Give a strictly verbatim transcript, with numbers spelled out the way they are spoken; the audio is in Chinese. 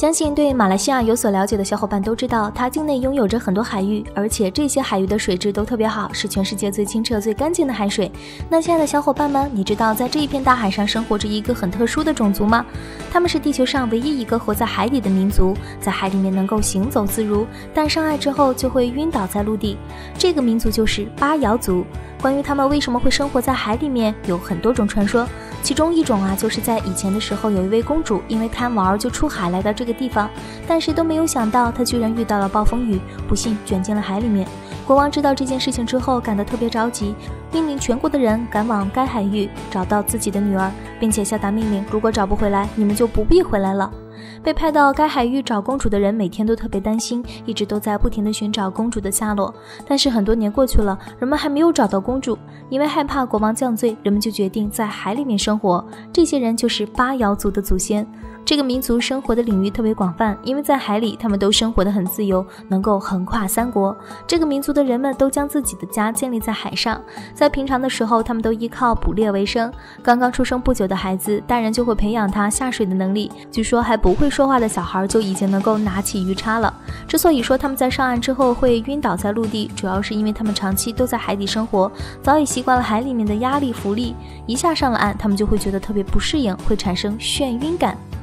相信对马来西亚有所了解的小伙伴都知道，它境内拥有着很多海域，而且这些海域的水质都特别好，是全世界最清澈最干净的海水。那亲爱的小伙伴们，你知道在这一片大海上生活着一个很特殊的种族吗？他们是地球上唯一一个活在海里的民族，在海里面能够行走自如，但上岸之后就会晕倒在陆地。这个民族就是巴瑶族。关于他们为什么会生活在海里面，有很多种传说。其中一种啊，就是在以前的时候，有一位公主因为贪玩就出海来到这个地方，但是都没有想到她居然遇到了暴风雨，不幸卷进了海里面。国王知道这件事情之后，感到特别着急，命令全国的人赶往该海域找到自己的女儿，并且下达命令，如果找不回来，你们就不必回来了。被派到该海域找公主的人每天都特别担心，一直都在不停地寻找公主的下落。但是很多年过去了，人们还没有找到公主。因为害怕国王降罪，人们就决定在海里面生活。这些人就是巴瑶族的祖先。这个民族生活的领域特别广泛，因为在海里他们都生活得很自由，能够横跨三国。这个民族的人们都将自己的家建立在海上，在平常的时候他们都依靠捕猎为生。刚刚出生不久的孩子，大人就会培养他下水的能力，据说还不会说话的小孩就已经能够拿起鱼叉了。之所以说他们在上岸之后会晕倒在陆地，主要是因为他们长期都在海底生活，早已习惯了海里面的压力浮力，一下上了岸他们就会觉得特别不适应，会产生眩晕感。